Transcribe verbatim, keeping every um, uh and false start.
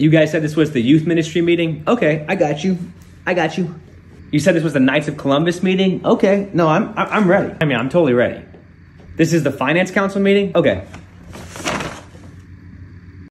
You guys said this was the youth ministry meeting? Okay, I got you. I got you. You said this was the Knights of Columbus meeting? Okay, no, I'm I'm ready. I mean, I'm totally ready. This is the finance council meeting? Okay.